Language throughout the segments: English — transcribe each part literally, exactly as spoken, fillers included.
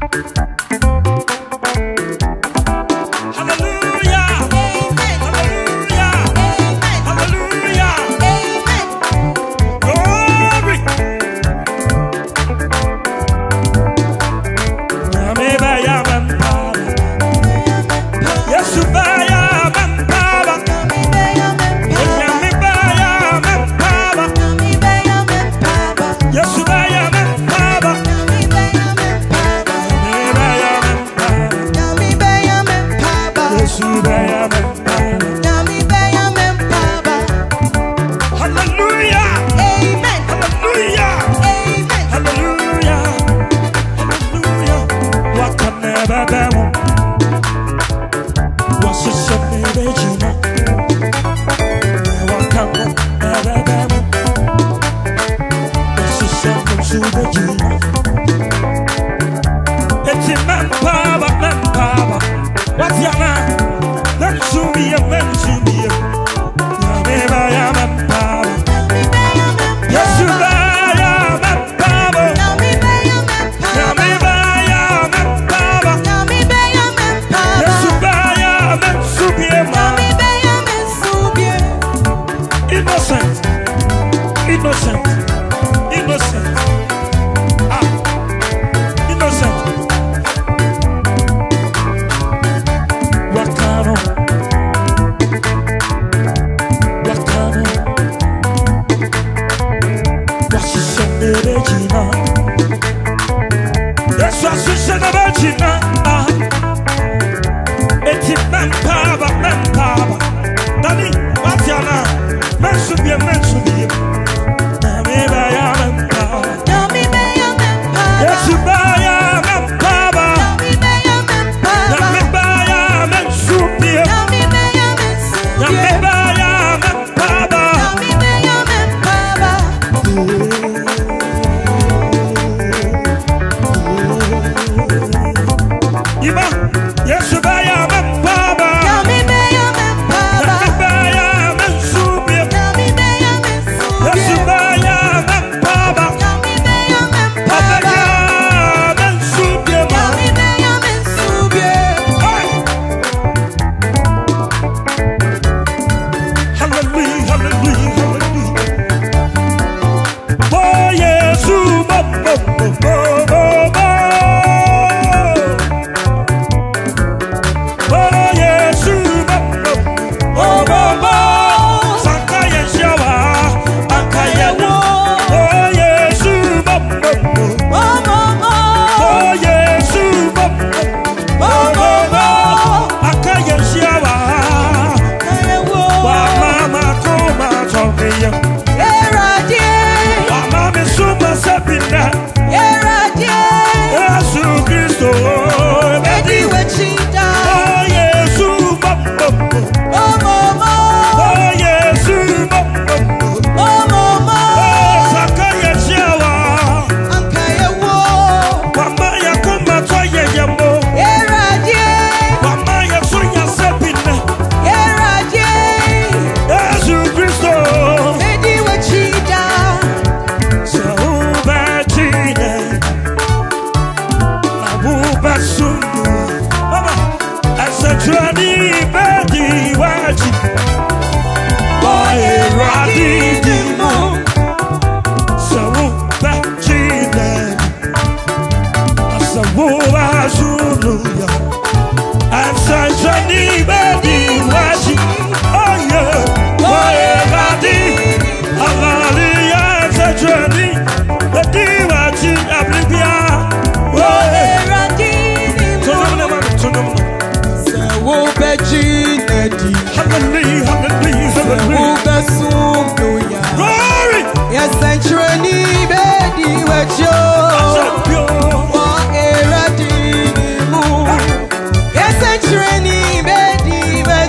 Yes, I train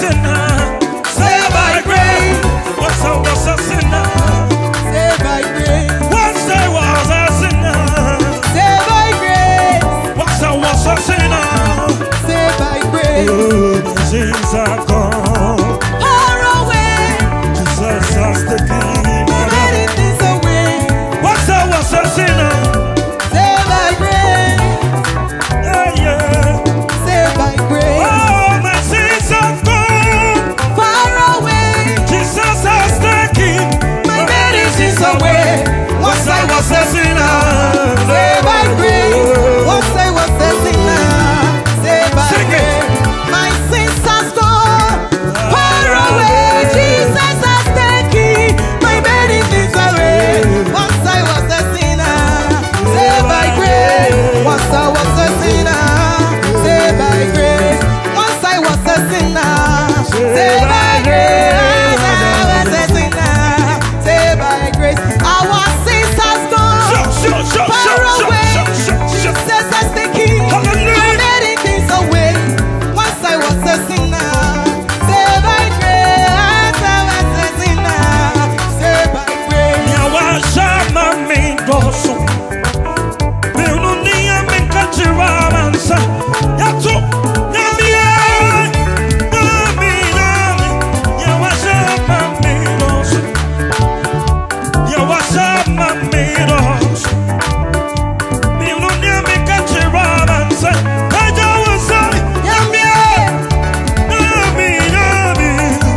sinner? Saved by grace. Once I was a sinner. Saved by grace. Once I was a sinner. Saved by grace. Once I was a sinner. Saved by grace. Oh, my sins are gone. Far away. Jesus has taken my Many things away. Once I was a sinner. Saved by grace. Yeah, yeah. Saved by grace. Oh, my sins are gone. Far away. Jesus has taken My many sins away. Once I was a sinner. Saved by grace. Once I was a sinner. Saved by Sing it. grace. My sins has gone far away. Jesus has taken my many sins away. Once I was a sinner. Saved by grace. Once I was a sinner. Saved by grace. Once I was a sinner. Saved by grace. I was a sinner. Saved by grace. Our sins has gone Sure, sure, sure, far sure, sure, away. sure, sure, sure. Jesus has taken Hallelujah. many things away. Once I was a sinner. Saved by grace. I was a sinner. Saved by grace. Nyawashama mindoso Biununia minkachiramansa Yato Nyamie Nyami Nyami Nyawashama mindoso Nyawashama mindoso Biununia minkachiramansa Najawasami Nyamie Nyami Nyami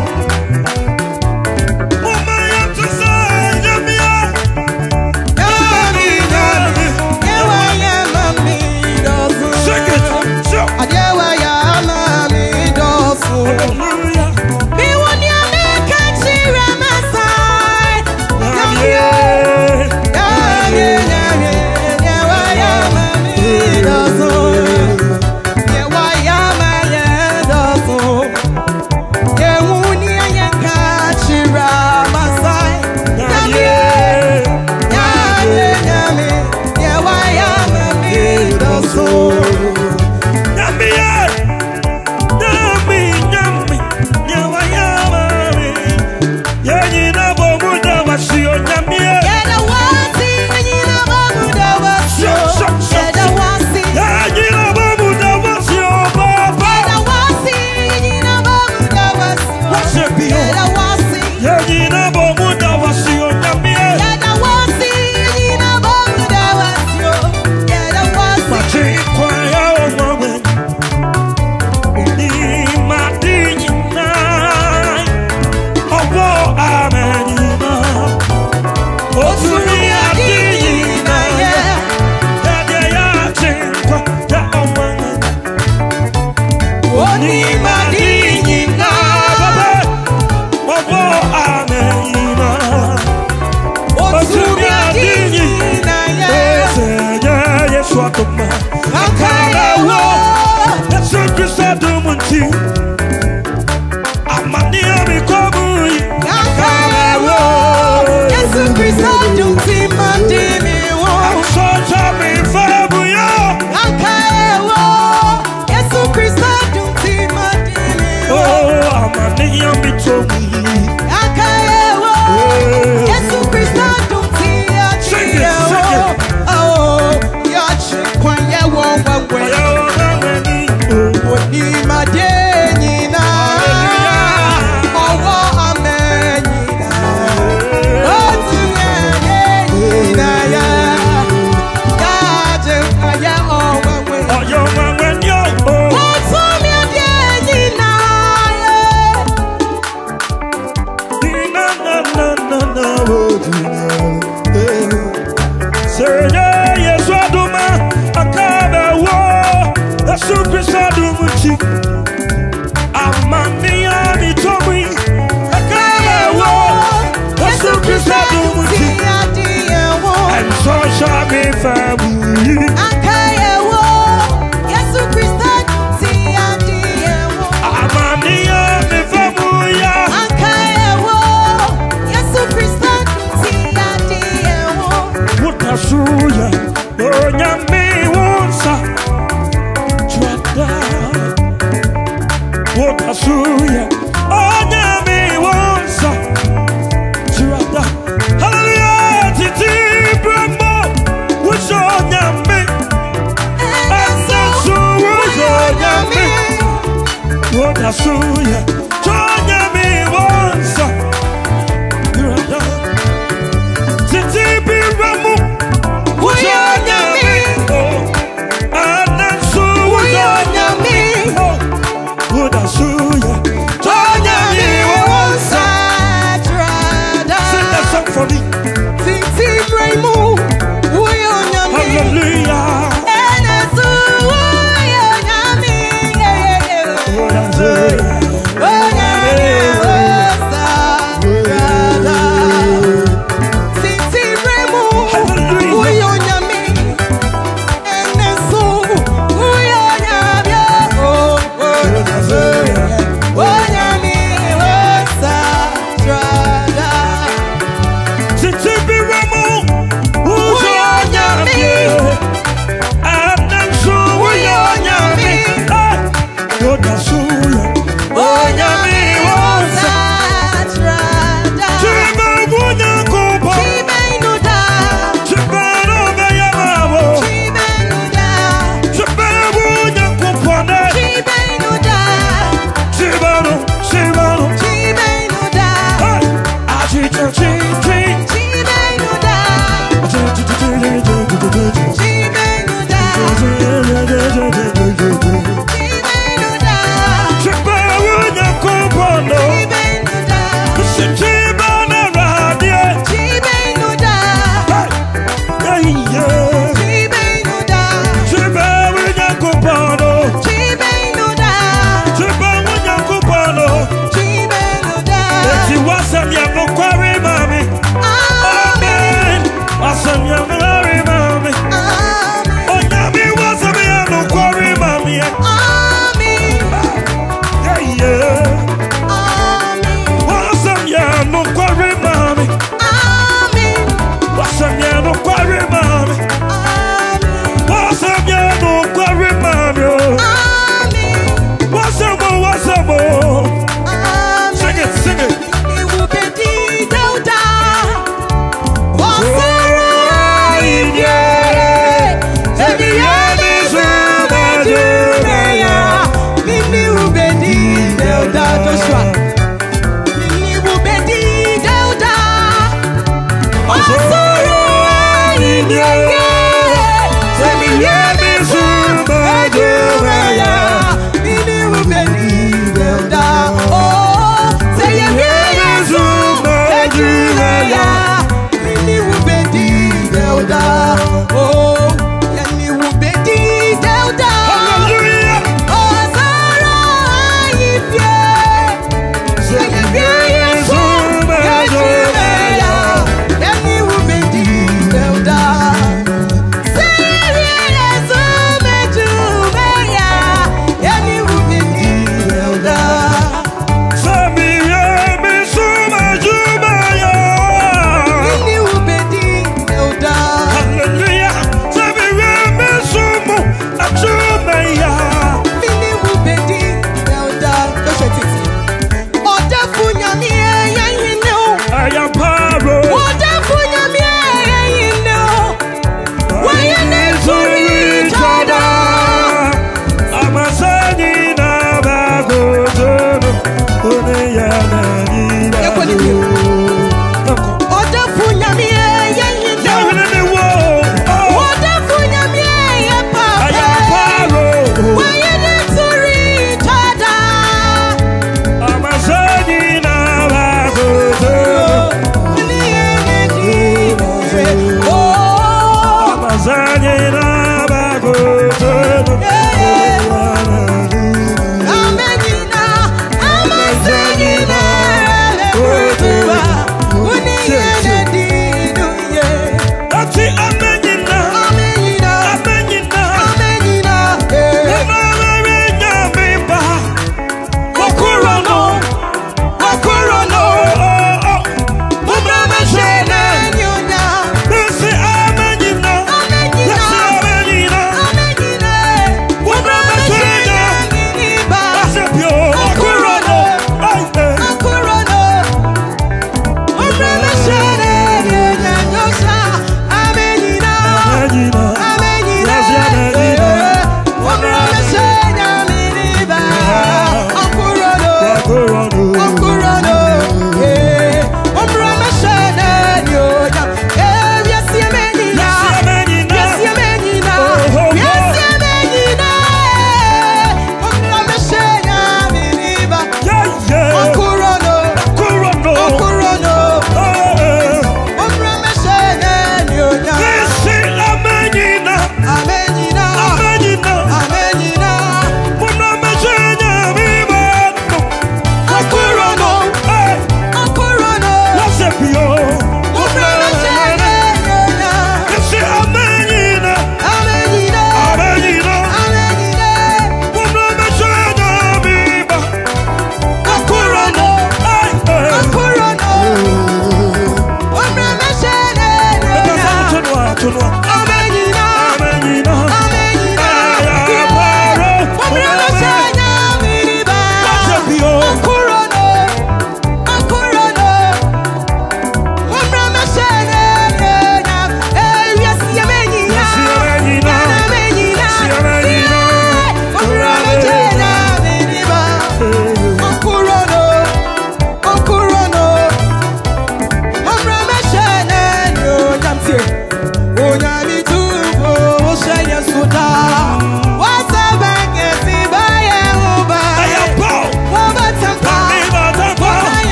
Umayatusai Nyamie Yummy, yummy. Yewa yummy dosu. Sing it, sure. Adewa yummy dosu. Hallelujah. Mi woni ameka chira masai. Yummy, Yeah. yummy, yummy. Yewa yummy dosu. Yewa yummy dosu. Yewuni ameka chira masai. Yummy. Yeah. Yummy, yummy, yewa yummy dosu. Yummy, yeah. Yummy, yummy. Nyawa, yummy. Yeah, you know, bomu da wasio, yummy, yeah. Yeda wasi, yina babu da wasio. Yeda wasi, Yeah, you know, bomu da wasio, Baba. yeda wasi, yina babu da wasio. Worship you. Yeda wasi, Yeah, you know, bomu da wasio, yummy, yeah. yeda wasi, yina babu da wasio. Yeda wasi, Machikwa ya omawe. Ni madini nai. Owo amenina. Otumi adini na ye. Yade ya chikwa ya omawe. oni madini na. Baba. Owo amenina. Otumi adini na ye. Ese ye Yesu atuma. Akayewo. Yesu Kristo adumunti. Amani amikomu. Akayewo. Yesu Kristo dunti madini wo. Soja mi fabu yo. Akayewo. Yesu Kristo dunti madini wo. Oh, amani amitomi. Akayewo. Yesu Kristo dunti Sing it, adiyewo. sing it. Oh, yachi kwanyewo wangwe. Oya amani. Oni madini na. Hallelujah. Owo amenyina. Otu amenyina ya. Yaje kwanye owangwe. Oya amani yo. Otu amenyina ya. Dina na na na na oh, dina. Eh. Seye Yesu aduma akabe wo. Yesu Kristo adumuchi. Amani amitomi. Akabe wo. Yesu Kristo adumuchi. Dunti adiyewo. And so shall be family. Akayewo. Yesu Kristo dunti adiyewo. Amani amifamuya. Akayewo. Yesu Kristo dunti adiyewo. Utasuya. Onyami wonsa. Chwada. Utasuya. Hallelujah. Join me once. Titi biramu. Uyonya mi. Anasu. Uyonya mi. Hallelujah. Join me once. Sing that song for me. Titi biramu. Uyonya mi. Hallelujah. Anasu. Uyonya mi. Hallelujah. Oh.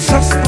Jesus.